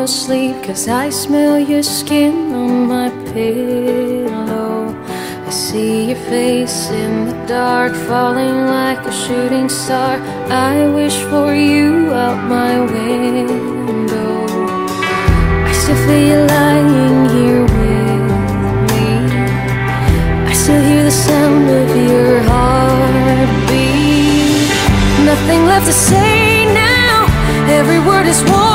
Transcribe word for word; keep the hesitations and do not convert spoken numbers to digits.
asleep, 'cause I smell your skin on my pillow. I see your face in the dark, falling like a shooting star. I wish for you out my window. I still feel you lying here with me. I still hear the sound of your heartbeat. Nothing left to say now, every word is one.